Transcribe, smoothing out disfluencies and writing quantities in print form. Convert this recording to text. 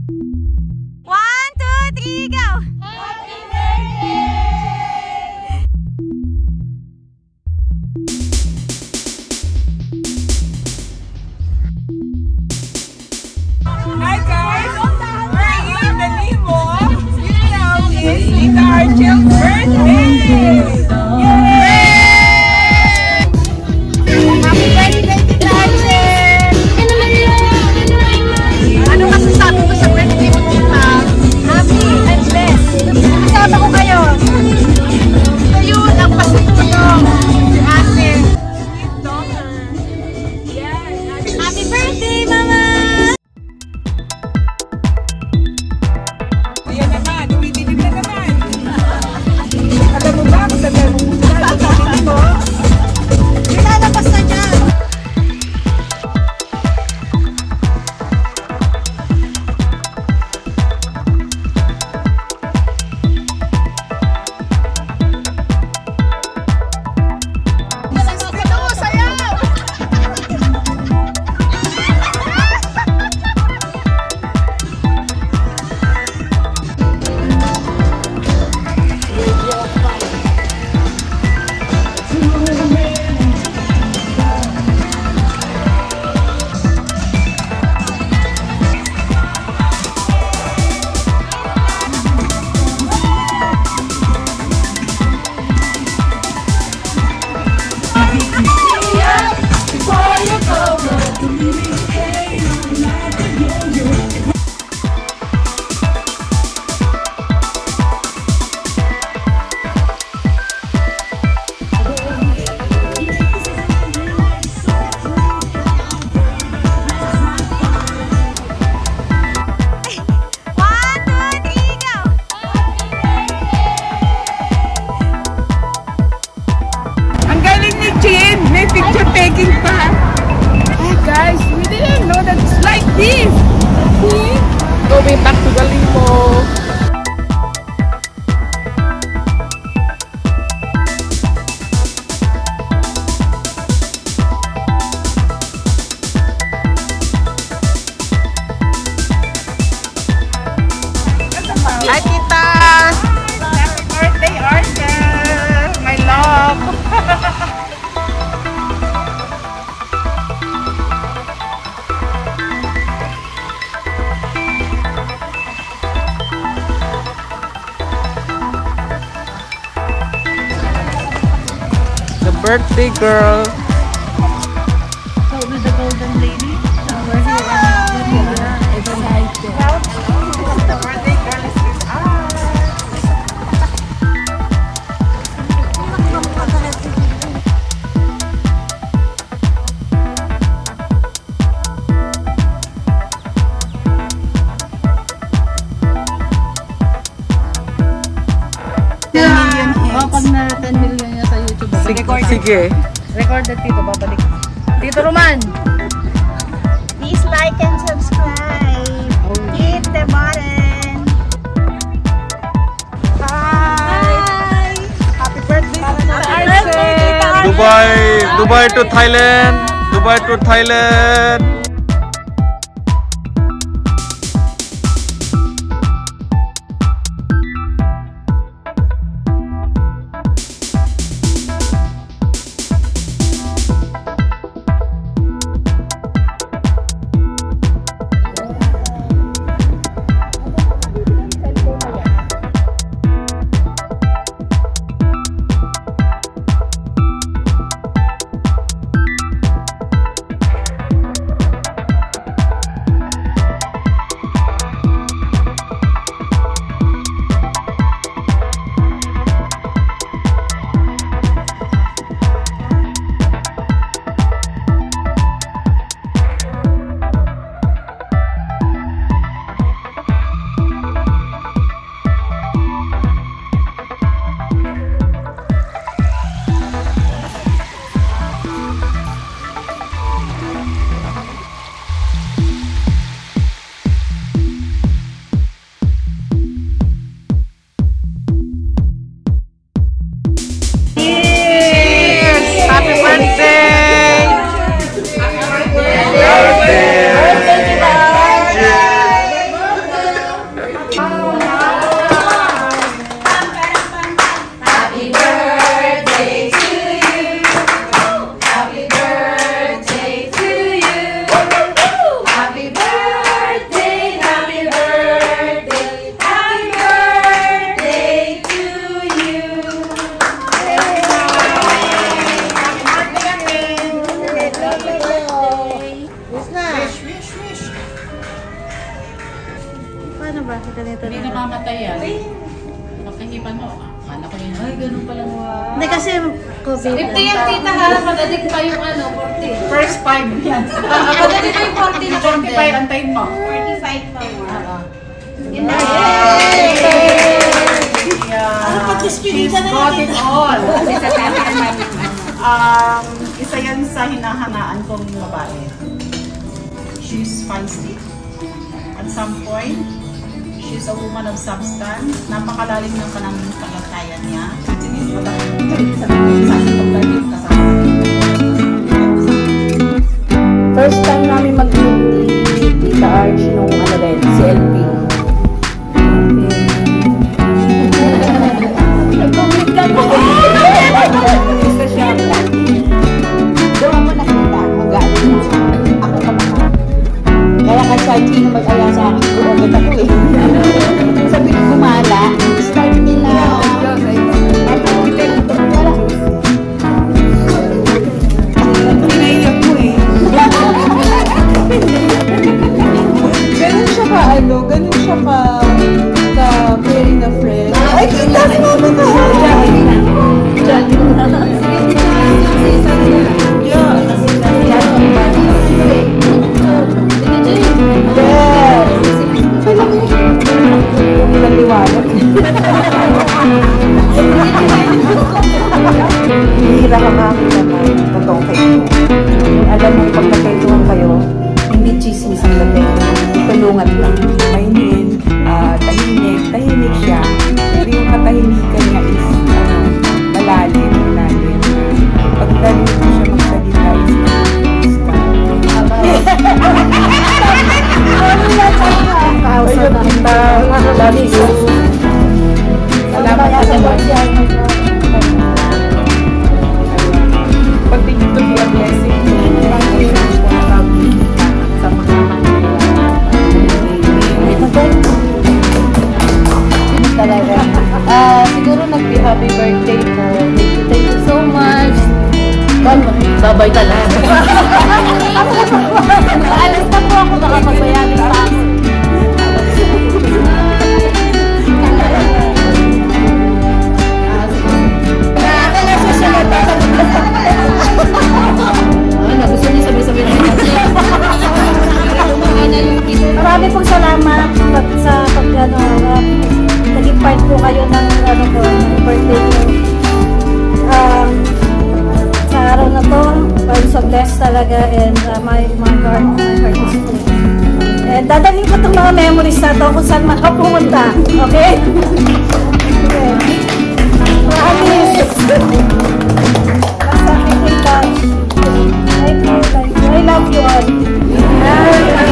One, two, three, go! Happy birthday! Hi guys! We're in the limo. You know, it's Tita Archel's birthday! Yay! Happy birthday, Tita Archel! Ano masasabi mo sa birthday mo, Tita? Happy and blessed. Kasama ko kayo. Ayun, ang pasitulong. Si ate. Sweet daughter. Yes. Happy birthday, Mama! Ayan naman, umidilim na naman. Alam mo ba kung sabi mo? Nilalabas na niya. Picture taking pa. Hey guys, we didn't know that it's like this. See? Going back to the limo. Hi, Tita. Happy birthday, Arthur. My love. Birthday girl. So with the golden lady, we're here and excited. The birthday girl is with us. Pag na 10 million niya sa YouTube, Sige. recorded Tito, babalik. Tito Roman! Please like and subscribe. Hit the button. Hi. Happy birthday. Dubai to Thailand. Dubai to Thailand. Paano ba? Ganito Hindi na. namamatay yan. Pagkahipan mo, akala ko yun, ay, ganun pala. Hindi kasi COVID. 50 yan, tita ha. Padadik pa yung 40. First 5 yan. Padadik pa yung 40 na 45, antayin mo. 45 pa mo. Yun na. She's got it all. Isa yan sa hinahangaan kong babae. She's feisty. At some point, she's a woman of substance. Napakalalim ng pananampalataya niya. First time namin mag-meet ni Tita Arch nung ano rin, CLP. Nag-commit ka po! Isa siya. Doon ako nakita, mag-aalit na siya. Ako pa naman. Kaya kasi sino mag-aya sa akin, gumagod ako eh. Sabi ko kumala, start nila. Pinaiyak mo eh. Ganun siya ka, ganun siya ka very na friend. Ay, kita si mama ka! Hihira ka makakita na totoong kayo. Alam mo, pag nagkaituhan kayo, hindi chismis ang dating. Tulungan lang. Mainin, tahimik siya. Pero yung katahimikan niya is, malalim. Pag dali mo siya magsalita, is pag-tingin to be a blessing sa mga talaga. Siguro nag-happy birthday po. Thank you so much. Babay talaga. Alas na po ako nakapagbayani pa ako. Gusto niya sabi-sabi na Marami pong salamat sa naging part po kayo ng birthday ko. Sa araw na to, I'm so blessed talaga and my heart is full. And dadalhin ko itong mga memories na to kung saan man ako pumunta. Okay? Promise! Basta keep in touch. I love you all.